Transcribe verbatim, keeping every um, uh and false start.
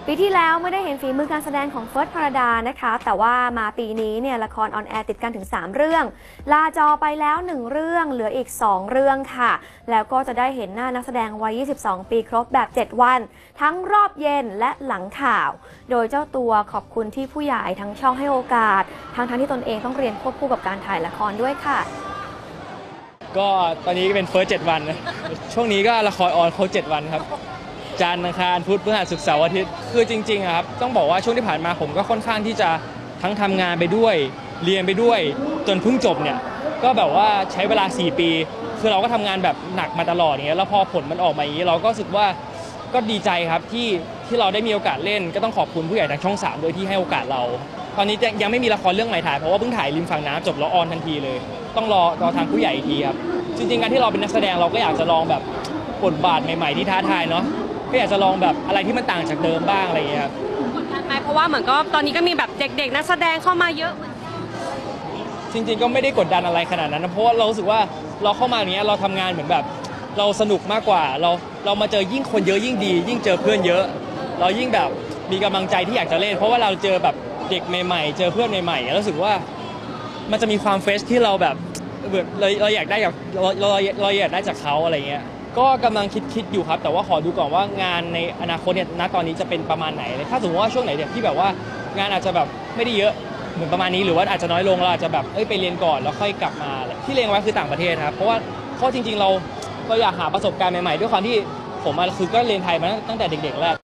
ปีที่แล้วไม่ได้เห็นฝีมือการแสดงของเฟิร์สพรดานะคะแต่ว่ามาปีนี้เนี่ยละครออนแอร์ติดกันถึงสามเรื่องลาจอไปแล้วหนึ่งเรื่องเหลืออีกสองเรื่องค่ะแล้วก็จะได้เห็นหน้านักแสดงวัยยี่สิบสองปีครบแบบเจ็ดวันทั้งรอบเย็นและหลังข่าวโดยเจ้าตัวขอบคุณที่ผู้ใหญ่ทั้งช่องให้โอกาสทั้งทั้งที่ตนเองต้องเรียนควบคู่กับการถ่ายละครด้วยค่ะก็ตอนนี้เป็นเฟิร์สเจ็ดวันนะช่วงนี้ก็ละครออนเขาเจ็ดวันครับจันทร์อังคารพุธพฤหัสศุกร์เสาร์อาทิตย์คือจริงๆครับต้องบอกว่าช่วงที่ผ่านมาผมก็ค่อนข้างที่จะทั้งทำงานไปด้วยเรียนไปด้วยจนเพิ่งจบเนี่ยก็แบบว่าใช้เวลาสี่ปีคือเราก็ทำงานแบบหนักมาตลอดอย่างเงี้ยแล้วพอผลมันออกมาอย่างนี้เราก็รู้สึกว่าก็ดีใจครับที่ที่เราได้มีโอกาสเล่นก็ต้องขอบคุณผู้ใหญ่ทางช่องสามด้วยที่ให้โอกาสเราตอนนี้ยังไม่มีละครเรื่องใหม่ถ่ายเพราะว่าเพิ่งถ่ายริมฝั่งน้ำจบแล้วออนทันทีเลยต้องรอรอทางผู้ใหญ่อีกทีครับจริงๆการที่เราเป็นนักแสดงเราก็อยากจะลองแบบบทบาทใหม่ๆที่ท้าทายเนาะก็อยากจะลองแบบอะไรที่มันต่างจากเดิมบ้างอะไรอย่างเงี้ยครับกดดันไหมเพราะว่าเหมือนก็ตอนนี้ก็มีแบบเด็กๆนักแสดงเข้ามาเยอะเหมือนกันจริงๆก็ไม่ได้กดดันอะไรขนาดนั้นนะเพราะว่าเรารู้สึกว่าเราเข้ามาอย่างเงี้ยเราทำงานเหมือนแบบเราสนุกมากกว่าเราเรามาเจอยิ่งคนเยอะยิ่งดียิ่งเจอเพื่อนเยอะเรายิ่งแบบมีกำลังใจที่อยากจะเล่นเพราะว่าเราเจอแบบเด็กใหม่ๆเจอเพื่อนใหม่ๆแล้วรู้สึกว่ามันจะมีความเฟรชที่เราแบบเราเราอยากได้จากเราเราเราอยากได้จากเขาอะไรเงี้ยก็กำลังคิดคิดอยู่ครับแต่ว่าขอดูก่อนว่างานในอนาคตเนี่ยณตอนนี้จะเป็นประมาณไหนเลยถ้าสมมติว่าช่วงไหนเนี่ยที่แบบว่างานอาจจะแบบไม่ได้เยอะเหมือนประมาณนี้หรือว่าอาจจะน้อยลงเราอาจจะแบบเอ้ยไปเรียนก่อนแล้วค่อยกลับมาที่เรียนไว้คือต่างประเทศครับเพราะว่าเพราะจริงๆเราเราอยากหาประสบการณ์ใหม่ๆด้วยความที่ผมคือก็เรียนไทยมาตั้งแต่เด็กๆแล้ว